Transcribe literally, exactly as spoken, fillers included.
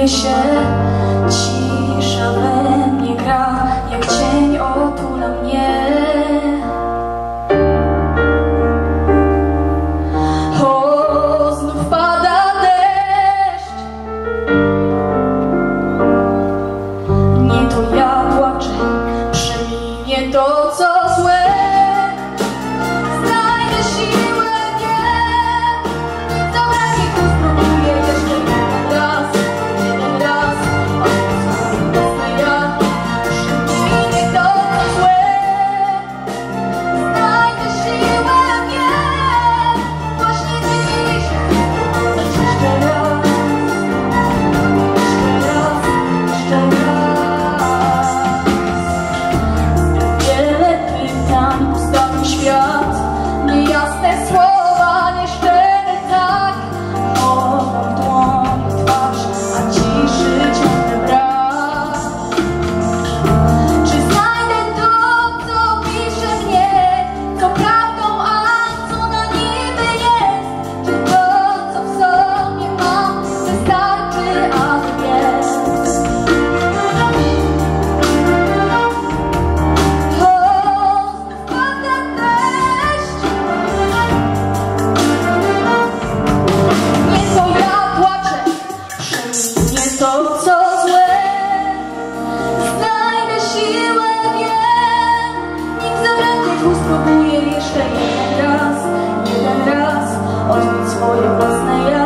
buduje się, cisza we mnie gra, jak cień otula mnie. O, znów pada deszcz, nie to ja płaczę, przeminie to, co złe. To, co złe, znajdę siłę, wiem. Nim zabraknie tchu, spróbuję jeszcze jeden raz, jeden raz odkryć swoje własne ja.